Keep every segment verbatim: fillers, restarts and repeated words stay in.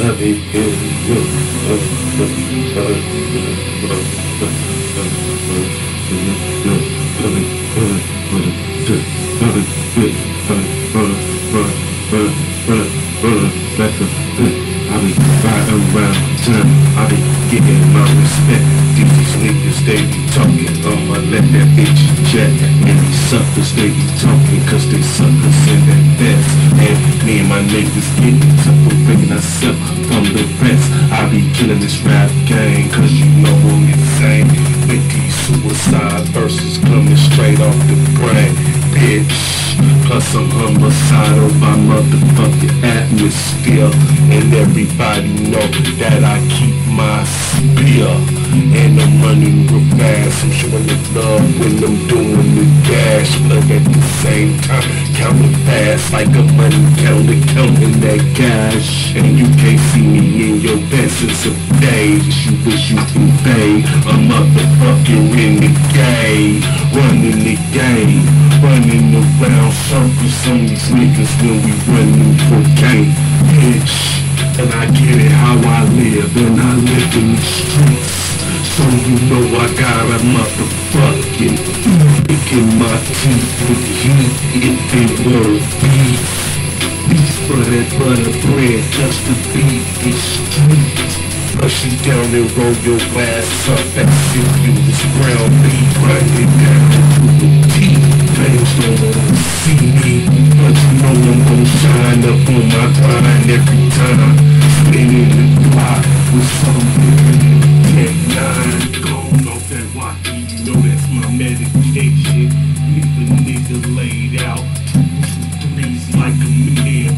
I be riding around town, I be getting my respect. These niggas, they be talking, I'ma let that bitch jet. And these suckers, they be talking, cause they suckers in that best. And me and my niggas getting separating ourselves from the rest. I be killing this rap game, cause you know I'm insane. With these suicide verses coming straight off the brain, bitch. Plus I'm homicidal by motherfucking atmosphere. And everybody know that I keep my spear. And I'm running real fast, I'm showing the love when I'm doing the dash. But at the same time, counting fast like a money counter, counting that cash. And you can't see me in your best of days. You wish you can pay a motherfucker in the game. Running the game, running around circles on these niggas when we running cocaine, bitch. And I get it how I live, and I live in the streets. So you know I got a motherfucking pick in my teeth with heat if it were beef. Beef for that butter bread just to beat the street. Rush you down and roll your ass up as if you was ground beef. Run it down to the teeth. Fans don't wanna see me, but you know I'm gon' shine up on my grind every time. Spinning the block with something in ten nine. Going off that walkie, you know that's my medication. Leave a nigga laid out, two, two, threes like a man.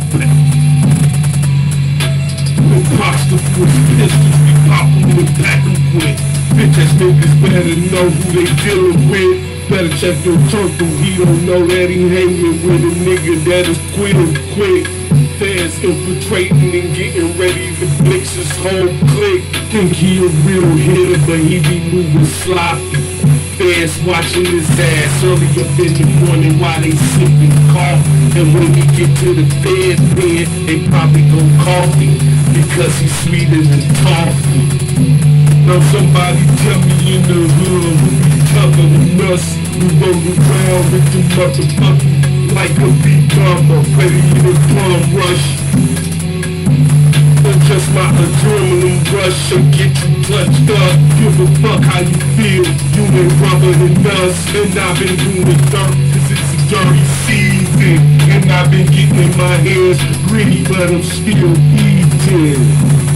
No props to push pistols, we pop them and pack them quick. Bitch ass niggas better know who they dealing with. Better check your turtle, he don't know that he hanging with a nigga that is quick quick. Fans infiltrating and getting ready to blitz his whole clique. Think he a real hitter, but he be moving sloppy. Fans watching his ass early up in the morning while they sipping coffee. And when he get to the bed, man, they probably go coffee because he's sweeter than toffee. Now somebody tell me in the hood who be tougher than us. We roll around with the motherfuckers like a beat bomber, ready to plum rush. Or just my adrenaline rush and get you touched up. Give a fuck how you feel, you ain't rubber than us. And I've been doing dirt cause it's a dirty season. And I've been getting in my hands gritty, but I'm still eating.